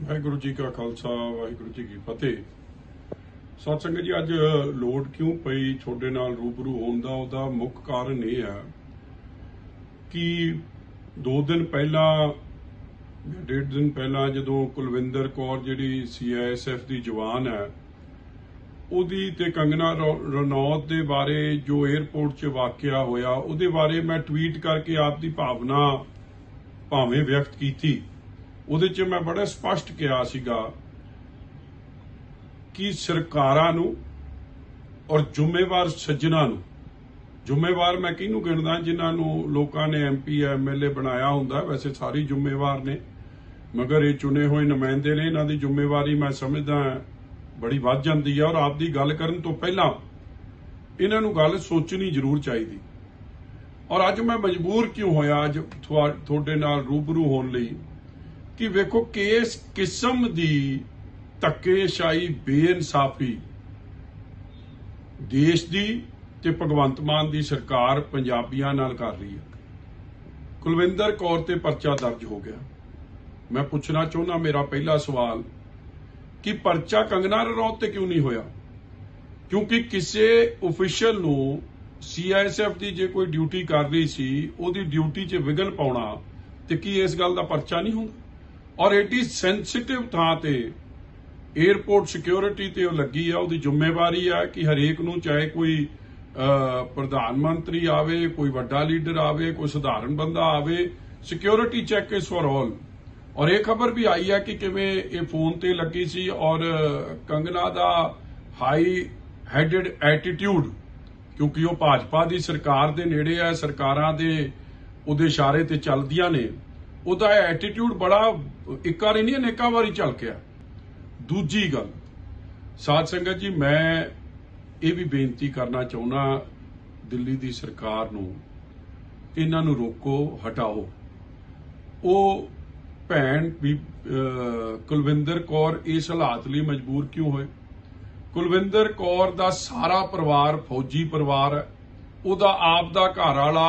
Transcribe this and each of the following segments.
ਵਾਹਿਗੁਰੂ जी का खालसा वाहिगुरू जी की फतेह। सत संगत जी, अज लोड़ क्यों पई थोड़े नाल रूबरू होण दा ਉਹਦਾ मुख कारण यह है कि 2 दिन पहला 1.5 दिन पहला ਜਦੋਂ ਕੁਲਵਿੰਦਰ ਕੌਰ ਜਿਹੜੀ CISF ਦੀ ਜਵਾਨ ਹੈ ਉਹਦੀ ਤੇ ਕੰਗਨਾ ਰਣੌਤ ਦੇ ਬਾਰੇ ਜੋ 에ਅਰਪੋਰਟ 'ਚ ਵਾਕਿਆ ਹੋਇਆ ਉਹਦੇ ਬਾਰੇ ਮੈਂ ਟਵੀਟ ਕਰਕੇ ਆਪ ਦੀ ਭਾਵਨਾ ਭਾਵੇਂ ਵਿਅਕਤ ਕੀਤੀ। ਉਹਦੇ 'ਚ ਮੈਂ ਬੜਾ ਸਪਸ਼ਟ ਕਿਹਾ ਸੀਗਾ ਕਿ ਸਰਕਾਰਾਂ ਨੂੰ ਔਰ ਜ਼ਿੰਮੇਵਾਰ ਸੱਜਣਾ ਨੂੰ, ਜ਼ਿੰਮੇਵਾਰ ਮੈਂ ਕਿਹਨੂੰ ਗਿਣਦਾ ਜਿਨ੍ਹਾਂ ਨੂੰ ਲੋਕਾਂ ਨੇ MP MLA ਬਣਾਇਆ ਹੁੰਦਾ, ਵੈਸੇ ਸਾਰੇ ਜ਼ਿੰਮੇਵਾਰ ਨੇ, ਮਗਰ ਇਹ ਚੁਣੇ ਹੋਏ ਨੁਮਾਇੰਦੇ ਨੇ, ਇਹਨਾਂ ਦੀ ਜ਼ਿੰਮੇਵਾਰੀ ਮੈਂ ਸਮਝਦਾ ਬੜੀ ਵੱਧ ਜਾਂਦੀ ਹੈ। ਔਰ ਆਪ ਦੀ ਗੱਲ ਕਰਨ ਤੋਂ ਪਹਿਲਾਂ ਇਹਨਾਂ ਨੂੰ ਗੱਲ ਸੋਚਣੀ ਜ਼ਰੂਰ ਚਾਹੀਦੀ। ਔਰ ਅੱਜ ਮੈਂ ਮਜਬੂਰ ਕਿਉਂ ਹੋਇਆ ਅੱਜ ਤੁਹਾਡੇ ਨਾਲ रूबरू ਹੋਣ ਲਈ कि वेखो किस किस्म दी धक्केशाही बेइंसाफी देश दी ते भगवंत मान दी सरकार पंजाबियां नाल कर रही है। कुलविंदर कौर ते परचा दर्ज हो गया। मैं पूछना चाहना, मेरा पहला सवाल कि परचा कंगना रनौत ते क्यों नहीं होया? क्योंकि किसी ऑफिशियल नू CISF दी जे कोई ड्यूटी कर रही सी ओदी ड्यूटी च विघन पाउणा ते की इस गल दा परचा नहीं हुंदा? और एडी सेंसिटिव थां ते एयरपोर्ट सिक्योरिटी ते लगी है, ਉਹਦੀ ਜ਼ਿੰਮੇਵਾਰੀ है कि हरेक ਨੂੰ चाहे कोई प्रधानमंत्री आवे, कोई वड्डा लीडर आवे, कोई साधारण बंदा आवे, security check is for all. और यह खबर भी आई है कि किवें ये फोन ते लगी सी और कंगना दा हाई हैडेड एटीट्यूड, क्योंकि वो भाजपा की सरकार दे नेड़े है, सरकारां दे उहदे इशारे ते चलदियां ने, ਉਹਦਾ ਐਟੀਟਿਊਡ ਬੜਾ ਇੱਕ ਵਾਰੀ ਨਹੀਂ ਅਨੇਕਾਂ ਵਾਰੀ ਝਲਕਿਆ। ਦੂਜੀ ਗੱਲ ਸਾਧ ਸੰਗਤ ਜੀ, ਮੈਂ ਇਹ ਵੀ ਬੇਨਤੀ ਕਰਨਾ ਚਾਹੁੰਦਾ ਦਿੱਲੀ ਦੀ ਸਰਕਾਰ ਨੂੰ, ਇਹਨਾਂ ਨੂੰ ਰੋਕੋ, ਹਟਾਓ। ਉਹ ਭੈਣ ਵੀ ਕੁਲਵਿੰਦਰ ਕੌਰ ਇਸ ਹਾਲਾਤ ਲਈ ਮਜਬੂਰ ਕਿਉਂ ਹੋਏ? ਕੁਲਵਿੰਦਰ ਕੌਰ ਦਾ ਸਾਰਾ ਪਰਿਵਾਰ ਫੌਜੀ ਪਰਿਵਾਰ ਹੈ, ਉਹਦਾ ਆਪ ਦਾ ਘਰ ਵਾਲਾ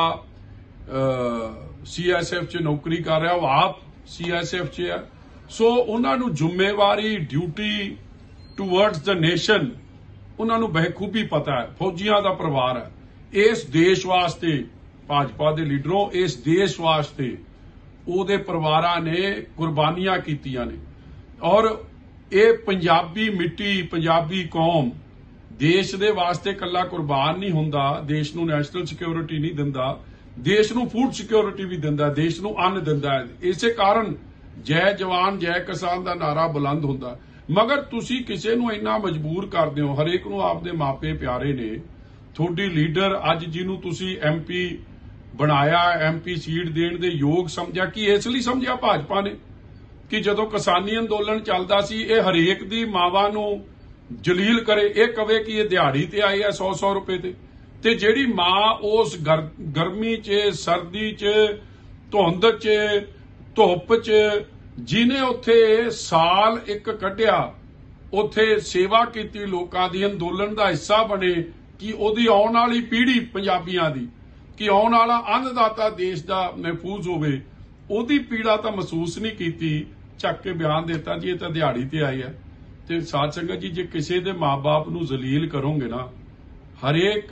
CISF ਚ ਨੌਕਰੀ ਕਰ ਰਿਹਾ, ਉਹ ਆਪ CISF ਚ ਹੈ। ਸੋ ਉਹਨਾਂ ਨੂੰ ਜ਼ਿੰਮੇਵਾਰੀ, ਡਿਊਟੀ ਟੂਵਰਡਸ ਦ ਨੇਸ਼ਨ ਉਹਨਾਂ ਨੂੰ ਬਖੂਬੀ ਪਤਾ ਹੈ। ਫੌਜੀਆਂ ਦਾ ਪਰਿਵਾਰ ਹੈ। ਇਸ ਦੇਸ਼ ਵਾਸਤੇ ਭਾਜਪਾ ਦੇ ਲੀਡਰੋਂ, ਇਸ ਦੇਸ਼ ਵਾਸਤੇ ਉਹਦੇ ਪਰਿਵਾਰਾਂ ਨੇ ਕੁਰਬਾਨੀਆਂ ਕੀਤੀਆਂ ਨੇ। ਔਰ ਇਹ ਪੰਜਾਬੀ ਮਿੱਟੀ, ਪੰਜਾਬੀ ਕੌਮ ਦੇਸ਼ ਦੇ ਵਾਸਤੇ ਇਕੱਲਾ ਕੁਰਬਾਨ ਨਹੀਂ ਹੁੰਦਾ, ਦੇਸ਼ ਨੂੰ ਨੈਸ਼ਨਲ ਸਿਕਿਉਰਿਟੀ ਨਹੀਂ ਦਿੰਦਾ, देश ਨੂੰ फूड सिक्योरिटी भी दिंदा, देश ਨੂੰ ਅੰਨ ਦਿੰਦਾ ਹੈ। ਇਸੇ ਕਾਰਨ ਜੈ ਜਵਾਨ ਜੈ ਕਿਸਾਨ ਦਾ ਨਾਰਾ ਬੁਲੰਦ ਹੁੰਦਾ। ਮਗਰ ਤੁਸੀਂ ਕਿਸੇ ਨੂੰ ਇੰਨਾ ਮਜਬੂਰ ਕਰਦੇ ਹੋ, ਹਰੇਕ ਨੂੰ ਆਪਦੇ ਮਾਪੇ ਪਿਆਰੇ ਨੇ। ਤੁਹਾਡੀ ਲੀਡਰ ਅੱਜ ਜਿਹਨੂੰ ਤੁਸੀਂ MP ਬਣਾਇਆ, MP ਸੀਟ ਦੇਣ ਦੇ ਯੋਗ ਸਮਝਿਆ, ਕਿ ਇਸ ਲਈ ਸਮਝਿਆ ਭਾਜਪਾ ਨੇ ਕਿ ਜਦੋਂ ਕਿਸਾਨੀ ਅੰਦੋਲਨ ਚੱਲਦਾ ਸੀ ਇਹ ਹਰੇਕ ਦੀ ਮਾਵਾਂ ਨੂੰ ਜਲੀਲ ਕਰੇ, ਇਹ ਕਵੇ ਕਿ ਇਹ ਦਿਹਾੜੀ ਤੇ ਆਏ ਆ 100-100 ਰੁਪਏ ਤੇ ਜਿਹੜੀ ਮਾਂ ਉਸ ਗਰਮੀ 'ਚ, ਸਰਦੀ 'ਚ, ਧੁੰਦ 'ਚ, ਧੁੱਪ 'ਚ, ਜਿਹਨੇ ਉੱਥੇ ਸਾਲ ਇੱਕ ਕੱਢਿਆ, ਉੱਥੇ ਸੇਵਾ ਕੀਤੀ ਲੋਕਾਂ ਦੀ, ਅੰਦੋਲਨ ਦਾ ਹਿੱਸਾ ਬਣੇ ਕਿ ਉਹਦੀ ਆਉਣ ਵਾਲੀ ਪੀੜ੍ਹੀ ਪੰਜਾਬੀਆਂ ਦੀ, ਕਿ ਆਉਣ ਵਾਲਾ ਅੰਨਦਾਤਾ ਦੇਸ਼ ਦਾ ਮਹਿਫੂਜ਼ ਹੋਵੇ, ਉਹਦੀ ਪੀੜਾ ਤਾਂ ਮਹਿਸੂਸ ਨਹੀਂ ਕੀਤੀ। ਚੱਕ ਕੇ ਬਿਆਨ ਦਿੱਤਾ ਜੀ ਇਹ ਤਾਂ ਦਿਹਾੜੀ ਤੇ ਆਈ ਹੈ। ਤੇ ਸਾਧ ਸੰਗਤ ਜੀ, ਜੇ ਕਿਸੇ ਦੇ ਮਾਂ-ਬਾਪ ਨੂੰ ਜ਼ਲੀਲ ਕਰੋਗੇ ਨਾ, ਹਰੇਕ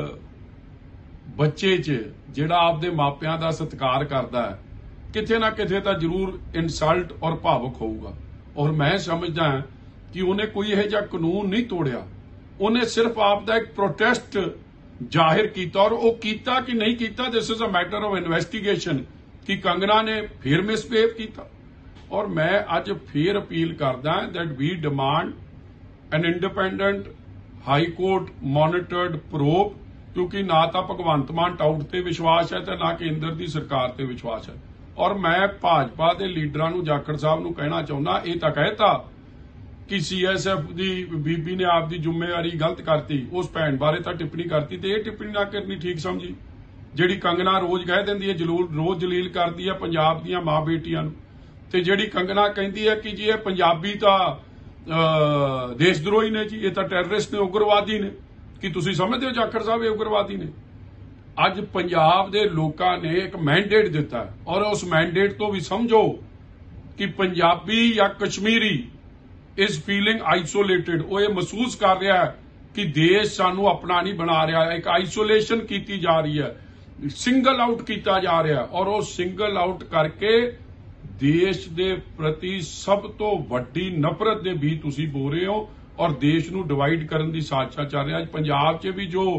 ਬੱਚੇ 'ਚ ਜਿਹੜਾ ਆਪਦੇ ਮਾਪਿਆਂ ਦਾ ਸਤਿਕਾਰ ਕਰਦਾ ਹੈ, ਕਿਤੇ ਨਾ ਕਿਤੇ ਤਾਂ ਜ਼ਰੂਰ ਇਨਸਲਟ ਔਰ ਭਾਵੁਕ ਹੋਊਗਾ। ਔਰ ਮੈਂ ਸਮਝਦਾ ਕਿ ਉਹਨੇ ਕੋਈ ਇਹੋ ਜਿਹਾ ਕਾਨੂੰਨ ਨਹੀਂ ਤੋੜਿਆ, ਉਹਨੇ ਸਿਰਫ ਆਪ ਦਾ ਇੱਕ ਪ੍ਰੋਟੈਸਟ ਜ਼ਾਹਿਰ ਕੀਤਾ। ਔਰ ਉਹ ਕੀਤਾ ਕਿ ਨਹੀਂ ਕੀਤਾ, this is a matter of investigation, ਕਿ ਕੰਗਨਾ ਨੇ ਫਿਰ ਮਿਸਬਿਹੇਵ ਕੀਤਾ। ਔਰ ਮੈਂ ਅੱਜ ਫਿਰ ਅਪੀਲ ਕਰਦਾ that we demand an independent high court monitored probe, ਕਿਉਂਕਿ ਨਾ ਤਾਂ ਭਗਵੰਤ ਮਾਨ ਟਾਊਟ ਤੇ ਵਿਸ਼ਵਾਸ ਹੈ ਤੇ ਨਾ ਕੇਂਦਰ ਦੀ ਸਰਕਾਰ ਤੇ ਵਿਸ਼ਵਾਸ ਹੈ। ਔਰ ਮੈਂ ਭਾਜਪਾ ਦੇ ਲੀਡਰਾਂ ਨੂੰ, ਜਾਖੜ ਸਾਹਿਬ ਨੂੰ ਕਹਿਣਾ ਚਾਹੁੰਦਾ, ਇਹ ਤਾਂ ਕਹਿਤਾ ਕਿ CISF ਦੀ ਬੀਬੀ ਨੇ ਆਪ ਦੀ ਜ਼ਿੰਮੇਵਾਰੀ ਗਲਤ ਕਰਤੀ, ਉਸ ਭੈਣ ਬਾਰੇ ਤਾਂ ਟਿੱਪਣੀ ਕਰਤੀ, ਤੇ ਇਹ ਟਿੱਪਣੀ ਨਾ ਕਰਨੀ ਠੀਕ ਸਮਝੀ ਜਿਹੜੀ ਕੰਗਨਾ ਰੋਜ਼ ਕਹਿ ਦਿੰਦੀ ਹੈ, ਰੋਜ਼ ਜਲੀਲ ਕਰਦੀ ਹੈ ਪੰਜਾਬ ਦੀਆਂ ਮਾਂ ਬੇਟੀਆਂ ਨੂੰ। ਤੇ ਜਿਹੜੀ ਕੰਗਨਾ ਕਹਿੰਦੀ ਹੈ ਕਿ ਜੀ ਇਹ ਪੰਜਾਬੀ ਤਾਂ ਦੇਸ਼ ਦਰੋਹੀ ਨੇ, ਜੀ ਇਹ ਤਾਂ ਟੈਰਰਿਸਟ ਨੇ, ਉਗਰਵਾਦੀ ਨੇ, ਕਿ ਤੁਸੀਂ ਸਮਝਦੇ ਹੋ ਜਾਖੜ ਸਾਹਿਬ ਇਹ ਉਗਰਵਾਦੀ ਨੇ? ਅੱਜ ਪੰਜਾਬ ਦੇ ਲੋਕਾਂ ਨੇ ਇੱਕ ਮੈਂਡੇਟ ਦਿੱਤਾ ਔਰ ਉਸ ਮੈਂਡੇਟ ਤੋਂ ਵੀ ਸਮਝੋ ਕਿ ਪੰਜਾਬੀ ਜਾਂ ਕਸ਼ਮੀਰੀ ਇਸ ਫੀਲਿੰਗ ਆਈਸੋਲੇਟਿਡ, ਉਹ ਇਹ ਮਹਿਸੂਸ ਕਰ ਰਿਹਾ ਹੈ ਕਿ ਦੇਸ਼ ਸਾਨੂੰ ਆਪਣਾ ਨਹੀਂ ਬਣਾ ਰਿਹਾ, ਇੱਕ ਆਈਸੋਲੇਸ਼ਨ ਕੀਤੀ ਜਾ ਰਹੀ ਹੈ, ਸਿੰਗਲ ਆਊਟ ਕੀਤਾ ਜਾ ਰਿਹਾ, ਔਰ ਉਹ ਸਿੰਗਲ ਆਊਟ ਕਰਕੇ ਦੇਸ਼ ਦੇ ਪ੍ਰਤੀ ਸਭ ਤੋਂ ਵੱਡੀ ਨਫ਼ਰਤ ਦੇ ਵੀ ਤੁਸੀਂ ਬੋ ਰਹੇ ਹੋ ਔਰ ਦੇਸ਼ ਨੂੰ ਡਿਵਾਈਡ ਕਰਨ ਦੀ ਸਾਜ਼ਿਸ਼ ਚੱਲ ਰਿਹਾ। ਅੱਜ ਪੰਜਾਬ 'ਚ ਵੀ ਜੋ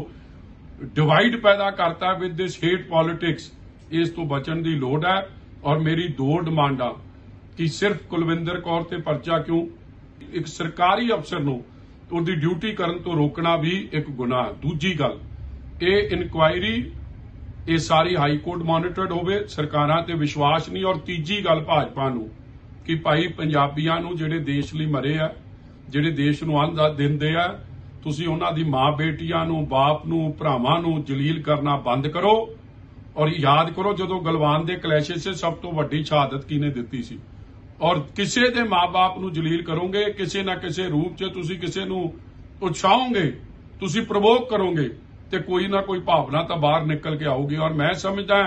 ਡਿਵਾਈਡ ਪੈਦਾ ਕਰਤਾ ਵਿਦ ਦਿਸ ਹੇਟ ਪੋਲਿਟਿਕਸ, ਇਸ ਤੋਂ ਬਚਣ ਦੀ ਲੋੜ ਹੈ। ਔਰ ਮੇਰੀ ਦੋ ਡਿਮਾਂਡਾਂ ਕਿ ਸਿਰਫ ਕੁਲਵਿੰਦਰ ਕੌਰ ਤੇ ਪਰਚਾ ਕਿਉਂ, ਇੱਕ ਸਰਕਾਰੀ ਅਫਸਰ ਨੂੰ ਉਹਦੀ ਡਿਊਟੀ ਕਰਨ ਤੋਂ ਰੋਕਣਾ ਵੀ ਇੱਕ ਗੁਨਾਹ। ਦੂਜੀ ਗੱਲ, ਇਹ ਇਨਕੁਆਇਰੀ ਇਹ ਸਾਰੀ ਹਾਈ ਕੋਰਟ ਮੋਨੀਟਰਡ ਹੋਵੇ, ਸਰਕਾਰਾਂ ਤੇ ਵਿਸ਼ਵਾਸ ਨਹੀਂ। ਔਰ ਤੀਜੀ ਗੱਲ ਭਾਜਪਾ ਨੂੰ ਕਿ ਭਾਈ ਪੰਜਾਬੀਆਂ ਨੂੰ ਜਿਹੜੇ ਦੇਸ਼ ਲਈ ਮਰੇ ਆ, ਜਿਹੜੇ ਦੇਸ਼ ਨੂੰ ਅੰਨ ਦਿੰਦੇ ਆ, ਤੁਸੀਂ ਉਹਨਾਂ ਦੀ ਮਾਂ ਬੇਟੀਆਂ ਨੂੰ, ਬਾਪ ਨੂੰ, ਭਰਾਵਾਂ ਨੂੰ ਜਲੀਲ ਕਰਨਾ ਬੰਦ ਕਰੋ। ਔਰ ਯਾਦ ਕਰੋ ਜਦੋਂ ਗਲਵਾਨ ਦੇ ਕਲੈਸ਼ਿਸ 'ਚ ਸਭ ਤੋਂ ਵੱਡੀ ਸ਼ਹਾਦਤ ਕਿਹਨੇ ਦਿੱਤੀ ਸੀ। ਔਰ ਕਿਸੇ ਦੇ ਮਾਂ-ਬਾਪ ਨੂੰ ਜਲੀਲ ਕਰੋਗੇ, ਕਿਸੇ ਨਾ ਕਿਸੇ ਰੂਪ 'ਚ ਤੁਸੀਂ ਕਿਸੇ ਨੂੰ ਉਤਸ਼ਾਹੋਗੇ, ਤੁਸੀਂ ਪ੍ਰਵੋਕ ਕਰੋਗੇ ਤੇ ਕੋਈ ਨਾ ਕੋਈ ਭਾਵਨਾ ਤਾਂ ਬਾਹਰ ਨਿਕਲ ਕੇ ਆਊਗੀ। ਔਰ ਮੈਂ ਸਮਝਦਾ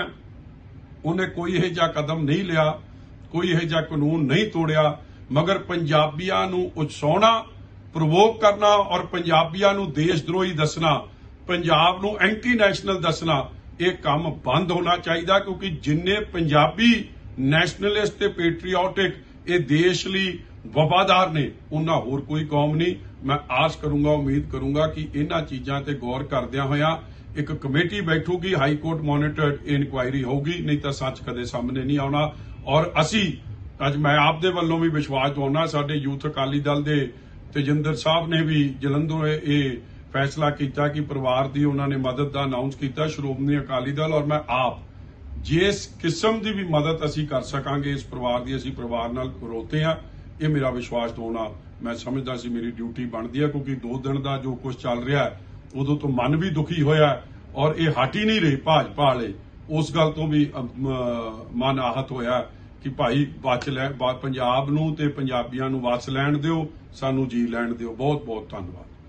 ਉਹਨੇ ਕੋਈ ਇਹੋ ਜਿਹਾ ਕਦਮ ਨਹੀਂ ਲਿਆ, ਕੋਈ ਇਹੋ ਜਿਹਾ ਕਾਨੂੰਨ ਨਹੀਂ ਤੋੜਿਆ, ਮਗਰ ਪੰਜਾਬੀਆਂ ਨੂੰ ਉਤਸ਼ਾਹਣਾ, ਪ੍ਰਵੋਕ ਕਰਨਾ ਔਰ ਪੰਜਾਬੀਆਂ ਨੂੰ ਦੇਸ਼ ਦਰੋਹੀ ਦੱਸਣਾ, ਪੰਜਾਬ ਨੂੰ ਐਂਟੀ ਨੈਸ਼ਨਲ ਦੱਸਣਾ, ਇਹ ਕੰਮ ਬੰਦ ਹੋਣਾ ਚਾਹੀਦਾ। ਕਿਉਂਕਿ ਜਿੰਨੇ ਪੰਜਾਬੀ ਨੈਸ਼ਨਲਿਸਟ ਤੇ ਪੈਟਰੀਓਟਿਕ ਇਹ ਦੇਸ਼ ਲਈ ਵਫਾਦਾਰ ਨੇ, ਉਹਨਾਂ ਹੋਰ ਕੋਈ ਕੌਮ ਨਹੀਂ। ਮੈਂ ਆਸ ਕਰੂੰਗਾ, ਉਮੀਦ ਕਰੂੰਗਾ ਕਿ ਇਹਨਾਂ ਚੀਜ਼ਾਂ ਤੇ ਗੌਰ ਕਰਦਿਆਂ ਹੋਇਆਂ ਇੱਕ ਕਮੇਟੀ ਬੈਠੂਗੀ, ਹਾਈ ਕੋਰਟ ਮੋਨੀਟਰਡ ਇਨਕੁਆਇਰੀ ਹੋਊਗੀ, ਨਹੀਂ ਤਾਂ ਸੱਚ ਕਦੇ ਸਾਹਮਣੇ ਨਹੀਂ ਆਉਣਾ। ਔਰ ਅਸੀਂ ਅੱਜ ਮੈਂ ਆਪ ਦੇ ਵੱਲੋਂ ਵੀ ਵਿਸ਼ਵਾਸ ਦਵਾਉਣਾ, ਸਾਡੇ ਯੂਥ ਅਕਾਲੀ ਦਲ ਦੇ ਤੇਜਿੰਦਰ ਸਾਹਿਬ ਨੇ ਵੀ ਜਲੰਧਰੋਂ ਇਹ ਫੈਸਲਾ ਕੀਤਾ ਕਿ ਪਰਿਵਾਰ ਦੀ ਉਹਨਾਂ ਨੇ ਮਦਦ ਦਾ ਅਨਾਉਂਸ ਕੀਤਾ, ਸ਼੍ਰੋਮਣੀ ਅਕਾਲੀ ਦਲ। ਔਰ ਮੈਂ ਆਪ ਜਿਸ ਕਿਸਮ ਦੀ ਵੀ ਮਦਦ ਅਸੀਂ ਕਰ ਸਕਾਂਗੇ ਇਸ ਪਰਿਵਾਰ ਦੀ, ਅਸੀਂ ਪਰਿਵਾਰ ਨਾਲ ਖੜੋਤੇ ਹਾਂ। ਇਹ ਮੇਰਾ ਵਿਸ਼ਵਾਸ ਦਵਾਉਣਾ ਮੈਂ ਸਮਝਦਾ ਸੀ ਮੇਰੀ ਡਿਊਟੀ ਬਣਦੀ ਹੈ। ਕਿਉਂਕਿ 2 ਦਿਨ ਦਾ ਜੋ ਕੁਝ ਚੱਲ ਰਿਹਾ ਹੈ ਉਦੋਂ ਤੋਂ ਮਨ ਵੀ ਦੁਖੀ ਹੋਇਆ ਔਰ ਇਹ ਹਟ ਹੀ ਨਹੀਂ ਰਹੇ ਭਾਜਪਾ ਵਾਲੇ, ਉਸ ਗੱਲ ਤੋਂ ਵੀ ਮਨ ਆਹਤ ਹੋਇਆ ਕਿ ਭਾਈ ਪੰਜਾਬ ਨੂੰ ਤੇ ਪੰਜਾਬੀਆਂ ਨੂੰ ਵਸ ਲੈਣ ਦਿਓ, ਸਾਨੂੰ ਜੀ ਲੈਣ ਦਿਓ। ਬਹੁਤ ਬਹੁਤ ਧੰਨਵਾਦ।